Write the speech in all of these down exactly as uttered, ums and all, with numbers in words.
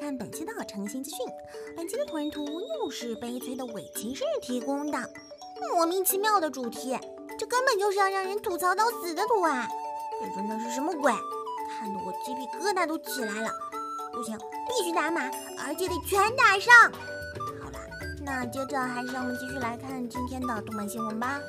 看本期的诚信资讯。本期的同人图又是悲催的伪骑士提供的，莫名其妙的主题，这根本就是要让人吐槽到死的图啊！这真的是什么鬼？看得我鸡皮疙瘩都起来了。不行，必须打码，而且得全打上。好了，那接着还是让我们继续来看今天的动漫新闻吧。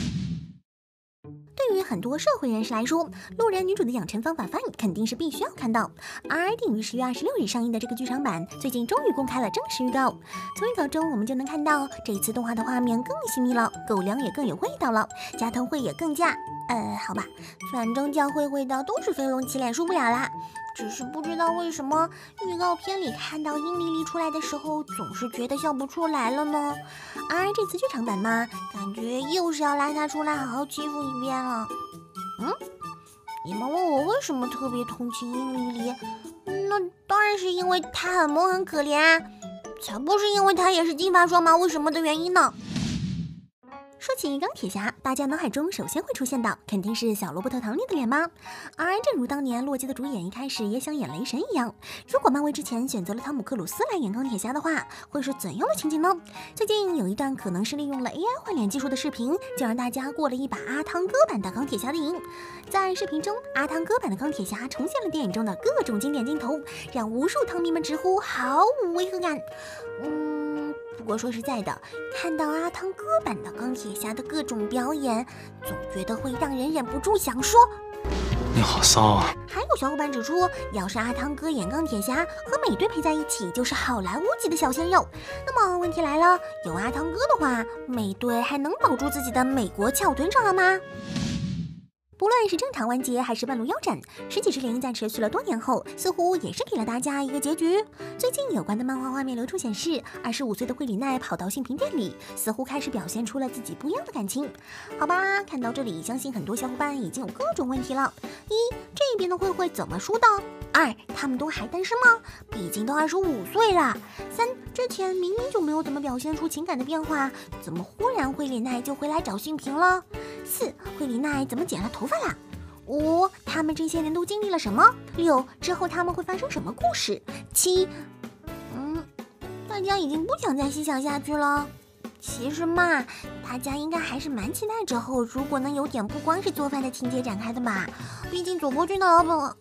对于很多社会人士来说，路人女主的养成方法番肯定是必须要看到。而定于十月二十六日上映的这个剧场版，最近终于公开了正式预告。从预告中我们就能看到，这一次动画的画面更细腻了，狗粮也更有味道了，加藤会也更加……呃，好吧，反正叫会味道都是飞龙起脸受不了啦。只是不知道为什么预告片里看到殷离离出来的时候，总是觉得笑不出来了呢。而这次剧场版嘛，感觉又是要拉他出来好好欺负一遍了。嗯，你们问我为什么特别同情殷离离？那当然是因为他很萌很可怜啊，才不是因为他也是金发双马为什么的原因呢。说起钢铁侠，大家脑海中首先会出现的肯定是小罗伯特·唐尼的脸吗？而正如当年洛基的主演一开始也想演雷神一样，如果漫威之前选择了汤姆·克鲁斯来演钢铁侠的话，会是怎样的情景呢？最近有一段可能是利用了 A I 换脸技术的视频，就让大家过了一把阿汤哥版的钢铁侠的瘾。在视频中，阿汤哥版的钢铁侠重现了电影中的各种经典镜头，让无数汤迷们直呼毫无违和感。嗯。不过说实在的，看到阿汤哥版的钢铁侠的各种表演，总觉得会让人忍不住想说： 你好骚啊！ 还有小伙伴指出，要是阿汤哥演钢铁侠和美队配在一起，就是好莱坞级的小鲜肉。那么问题来了，有阿汤哥的话，美队还能保住自己的美国翘臀长了吗？不论是正常完结还是半路腰斩，十几之灵在持续了多年后，似乎也是给了大家一个结局。最近有关的漫画画面流出显示，二十五岁的惠里奈跑到性平店里，似乎开始表现出了自己不一样的感情。好吧，看到这里，相信很多小伙伴已经有各种问题了：一，这边的慧慧怎么输的？二，他们都还单身吗？毕竟都二十五岁了。三，之前明明就没有怎么表现出情感的变化，怎么忽然惠里奈就回来找性平了？四，惠里奈怎么剪了头发啦？五，他们这些年都经历了什么？六，之后他们会发生什么故事？七，嗯，大家已经不想再细想下去了。其实嘛，大家应该还是蛮期待之后如果能有点不光是做饭的情节展开的吧，毕竟佐伯君的老本。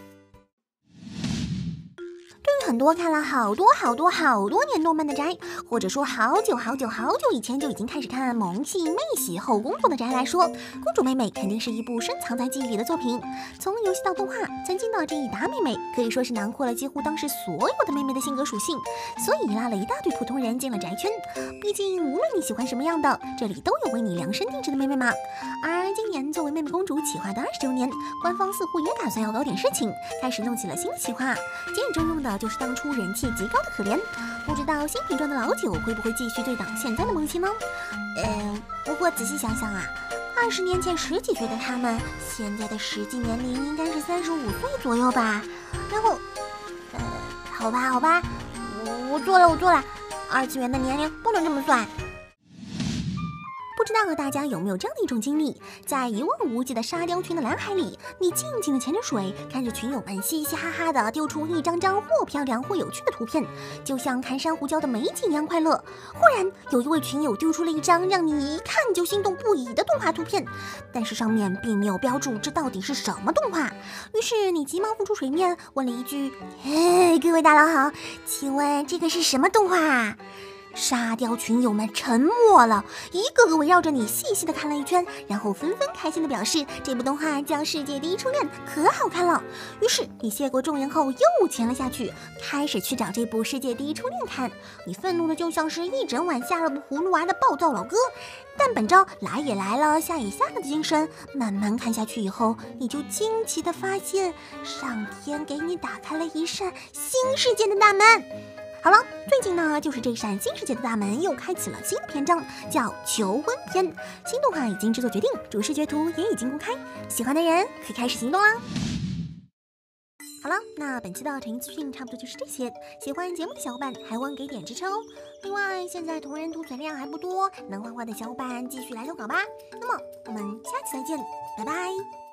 对于很多看了好多好多好多年动漫的宅，或者说好久好久好久以前就已经开始看萌系、妹系、后宫作的宅来说，公主妹妹肯定是一部深藏在记忆里的作品。从游戏到动画，曾经的这一打妹妹可以说是囊括了几乎当时所有的妹妹的性格属性，所以拉了一大堆普通人进了宅圈。毕竟无论你喜欢什么样的，这里都有为你量身定制的妹妹嘛。而今年作为妹妹公主企划的二十周年，官方似乎也打算要搞点事情，开始弄起了新的企划，简而中用的就是当初人气极高的可怜。不知道新瓶装的老酒会不会继续对挡现在的萌系呢？呃，不过仔细想想啊，二十年前十几岁的他们，现在的实际年龄应该是三十五岁左右吧。然后，呃，好吧好吧，我我错了我错了，二次元的年龄不能这么算。不知道大家有没有这样的一种经历，在一望无际的沙雕群的蓝海里，你静静的潜着水，看着群友们嘻嘻哈哈的丢出一张张或漂亮或有趣的图片，就像看珊瑚礁的美景一样快乐。忽然有一位群友丢出了一张让你一看就心动不已的动画图片，但是上面并没有标注这到底是什么动画。于是你急忙浮出水面，问了一句：嘿，各位大佬好，请问这个是什么动画？沙雕群友们沉默了，一个个围绕着你细细的看了一圈，然后纷纷开心的表示这部动画叫《世界第一初恋》，可好看了。于是你谢过众人后又潜了下去，开始去找这部《世界第一初恋》看。你愤怒的就像是一整晚下了不葫芦娃的暴躁老哥，但本着来也来了下也下了的精神，慢慢看下去以后，你就惊奇的发现上天给你打开了一扇新世界的大门。好了，最近呢，就是这扇新世界的大门又开启了新的篇章，叫求婚篇。新动画已经制作决定，主视觉图也已经公开，喜欢的人可以开始行动啦。好了，那本期的成语资讯差不多就是这些。喜欢节目的小伙伴还望给点支持哦。另外，现在同人图存量还不多，能画画的小伙伴继续来投稿吧。那么我们下期再见，拜拜。